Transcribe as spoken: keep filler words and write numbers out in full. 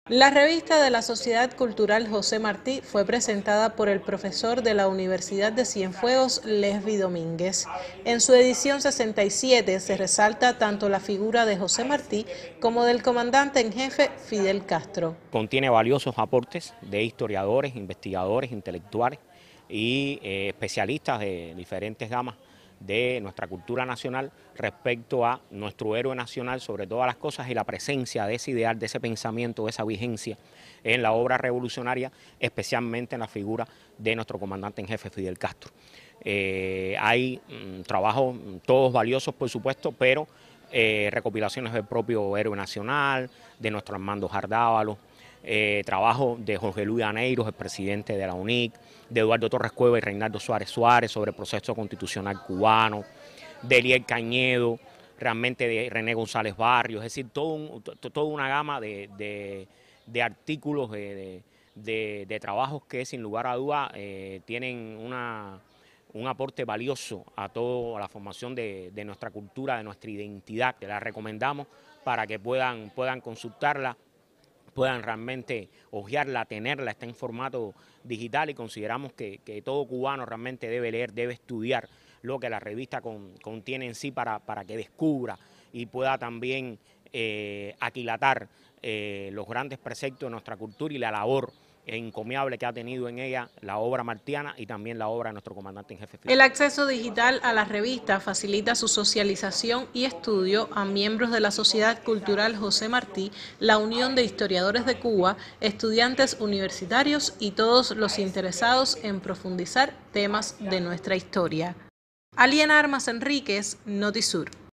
La revista de la Sociedad Cultural José Martí fue presentada por el profesor de la Universidad de Cienfuegos, Lesbi Domínguez. En su edición sesenta y siete se resalta tanto la figura de José Martí como del comandante en jefe Fidel Castro. Contiene valiosos aportes de historiadores, investigadores, intelectuales y eh, especialistas de diferentes gamas de nuestra cultura nacional respecto a nuestro héroe nacional sobre todas las cosas y la presencia de ese ideal, de ese pensamiento, de esa vigencia en la obra revolucionaria, especialmente en la figura de nuestro comandante en jefe Fidel Castro. Eh, hay mm, trabajos todos valiosos, por supuesto, pero eh, recopilaciones del propio héroe nacional, de nuestro Armando Jardávalo, Eh, trabajo de Jorge Luis Aneiros, el presidente de la U N I C, de Eduardo Torres Cueva y Reinaldo Suárez Suárez sobre el proceso constitucional cubano, de Eliel Cañedo, realmente de René González Barrios, es decir, todo un, to, toda una gama de, de, de artículos, de, de, de, de trabajos que sin lugar a duda eh, tienen una, un aporte valioso a toda la formación de, de nuestra cultura, de nuestra identidad, que la recomendamos para que puedan, puedan consultarla, puedan realmente hojearla, tenerla, está en formato digital y consideramos que, que todo cubano realmente debe leer, debe estudiar lo que la revista con, contiene en sí para, para que descubra y pueda también eh, aquilatar eh, los grandes preceptos de nuestra cultura y la labor encomiable que ha tenido en ella la obra martiana y también la obra de nuestro comandante en jefe. El acceso digital a la revista facilita su socialización y estudio a miembros de la Sociedad Cultural José Martí, la Unión de Historiadores de Cuba, estudiantes universitarios y todos los interesados en profundizar temas de nuestra historia. Aliena Armas Enríquez, Notisur.